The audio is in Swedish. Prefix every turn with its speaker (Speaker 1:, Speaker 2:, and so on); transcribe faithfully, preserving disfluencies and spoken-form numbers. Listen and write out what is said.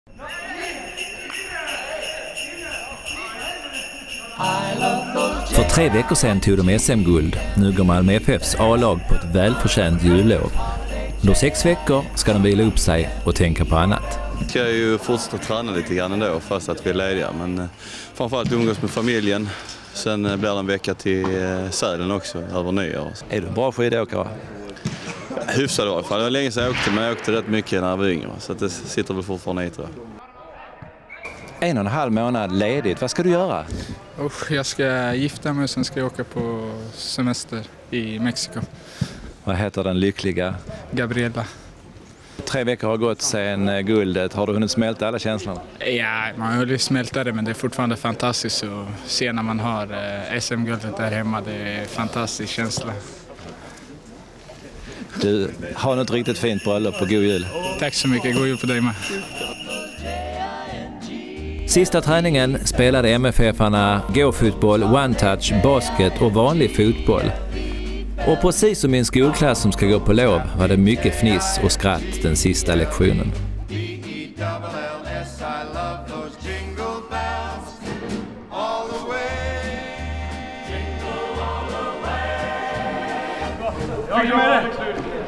Speaker 1: För tre veckor sedan tog de S M-guld. Nu går Malmö F F:s A-lag på ett välförtjänt jullov. Under sex veckor ska de vila upp sig och tänka på annat.
Speaker 2: Jag ska ju fortsätta träna lite grann ändå fast att vi är lediga. Men framförallt umgås med familjen. Sen blir det en vecka till Sälen också, över nyår.
Speaker 1: Är du en bra skidåkare?
Speaker 2: Hyfsad i alla fall. Det var länge sedan jag åkte, men jag åkte rätt mycket när jag var yngre. Så att det sitter väl fortfarande i, tror jag.
Speaker 1: En och en halv månad ledigt. Vad ska du göra?
Speaker 3: Usch, jag ska gifta mig och sen ska jag åka på semester i Mexiko.
Speaker 1: Vad heter den lyckliga?
Speaker 3: Gabriela.
Speaker 1: Tre veckor har gått sedan guldet. Har du hunnit smälta alla känslorna?
Speaker 3: Ja, man har ju smälta det, men det är fortfarande fantastiskt att se när man har S M-guldet där hemma. Det är en fantastisk känsla.
Speaker 1: Du, har något riktigt fint bröllop och god jul.
Speaker 3: Tack så mycket, god jul på dig med.
Speaker 1: Sista träningen spelade M F F-arna gå-fotboll, one-touch, basket och vanlig fotboll. Och precis som min skolklass som ska gå på lov var det mycket fniss och skratt den sista lektionen.
Speaker 4: Jag är med.